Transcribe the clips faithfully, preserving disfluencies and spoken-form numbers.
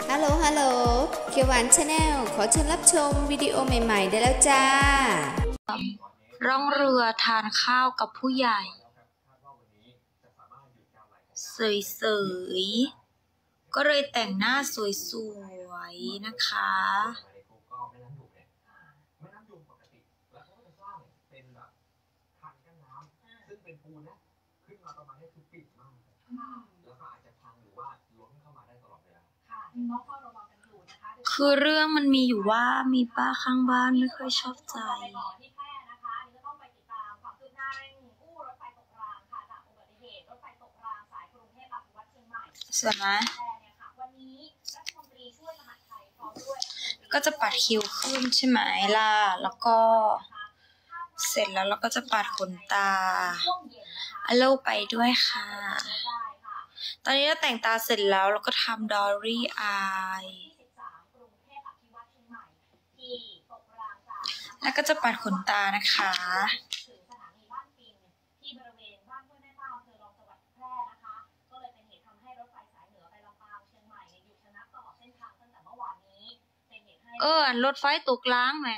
ฮัลโหลฮัลโหลเขียวหวานชาแนลขอเชิญรับชมวิดีโอใหม่ๆได้แล้วจ้าร่องเรือทานข้าวกับผู้ใหญ่สวยๆก็เลยแต่งหน้าสวยๆนะคะคือเรื่องมันมีอยู่ว่ามีป้าข้างบ้านไม่ค่อยชอบใจสวยไหมก็จะปัดคิ้วขึ้นใช่ไหมล่ะแล้วก็เสร็จแล้วเราก็จะปัดขนตาอโลไปด้วยค่ะตอนนี้เราแต่งตาเสร็จแล้วเราก็ทำดอรี่อายแล้วก็จะปัดขนตานะคะเออรถไฟตกล้างไหม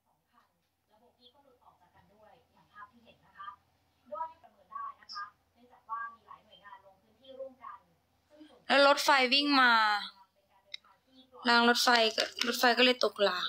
แล้วรถไฟวิ่งมารางรถไฟก็รถไฟก็เลยตกราง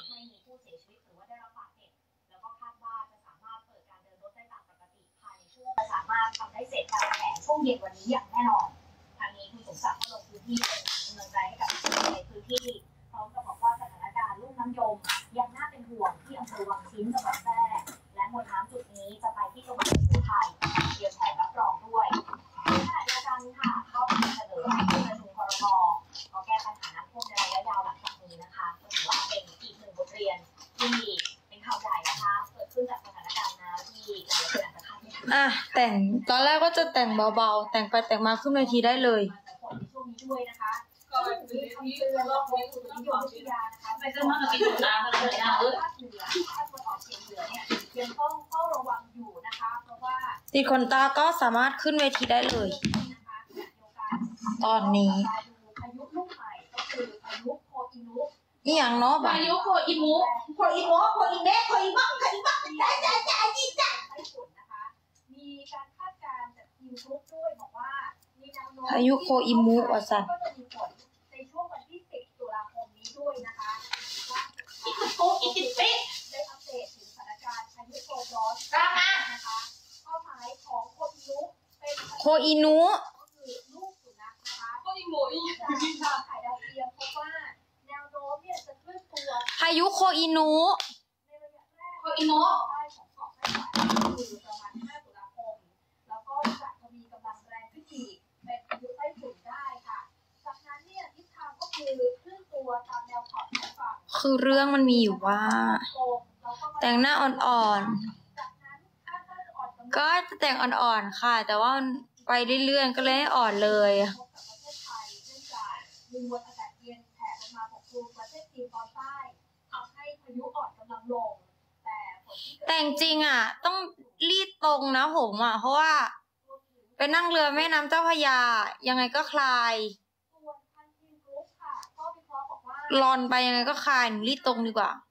สามารถทำได้เสร็จตามแผนช่วงเย็นวันนี้อย่างแน่นอนทางนี้คุณสมศักดิ์ก็ลงพื้นที่เป็นกำลังใจให้กับทุกคนในพื้นที่พร้อมกับบอกว่าสถานการณ์ลุ่มน้ำยมยังน่าเป็นห่วงที่อำเภอวังชิ้นจังหวัดแพร่และมวลน้ำจุดนี้จะไปที่จังหวัดสุโขทัยเตรียมแผนรับรองด้วยขณะเดียวกันค่ะก็มีเสนอให้ที่ประชุมครม.ก็แก้ปัญหาน้ำท่วมในระยะยาวหลังจากนี้นะคะก็ถือว่าเป็นอีกหนึ่งบทเรียนที่เป็นข่าวใหญ่นะคะเกิดขึ้นจากสถานการณ์น้ำที่หลายคนอาจจะคาดไม่ถึงอ่ะแต่งตอนแรกก็จะแต่งเบาๆแต่งไปแต่งมาขึ้นเวทีได้เลยช่วงนี้ด้วยนะคะก็มีคำเตือนของกรมอุตุนิยมวิทยานะคะไม่ต้องมาติดตามกันเลยนะเออภาคเหนือภาคตะวันออกเฉียงเหนือเนี่ยยังต้องเฝ้าระวังอยู่นะคะเพราะว่าติดขนตาก็สามารถขึ้นเวทีได้เลยตอนนี้พายุลูกใหม่ก็คือพายุโคอินุนี่อย่างเนาะพายุโคอิมุโคอิมุโคอิเมะโคอิมังโคอิมังจ้าจ้าจ้าจีจ้าไต้ฝุ่นนะคะมีการคาดการณ์จากทีมกรุ๊ปด้วยบอกว่ามีแนวโน้มพายุโคอิมุอ่ะสันก็จะมีฝนในช่วงวันที่สิบตุลาคมนี้ด้วยนะคะอิคุโกอิจิเปะได้อัปเดตถึงสถานการณ์พายุโซนร้อนนะคะเป้าหมายของโคอินุเป็นโคอินุก็คือลูกสุนัขนะคะโคอิมุอีจากถ่ายดาวเทียมพบว่าแนวโน้มเนี่ยจะเคลื่อนตัวพายุโคอินุในระยะแรกโคอินุใต้ของเกาะไต้หวันคือประมาณห้าตุลาคมแล้วก็จะทวีกำลังแรงขึ้นอีกเป็นพายุไต้ฝุ่นได้ค่ะจากนั้นเนี่ยทิศทางก็คือเคลื่อนตัวตามแนวขอบชายฝั่งคือเรื่องมันมีอยู่ว่าแต่งหน้าอ่อนๆก็จะแต่งอ่อนๆค่ะแต่ว่าไปเรื่อยๆก็เลยให้อ่อนเลยมีมวลอากาศเย็นแผ่ลงมาปกคลุมประเทศจีนตอนใต้ทำให้พายุอ่อนกำลังลงแต่ฝนที่เกิดแต่จริงอ่ะต้องรีดตรงนะผมอ่ะเพราะว่าไปนั่งเรือแม่น้ำเจ้าพระยายังไงก็คลายส่วนทางทีมกรุ๊ปค่ะก็วิเคราะห์บอกว่ารอนไปยังไงก็คลายรีดตรงดีกว่า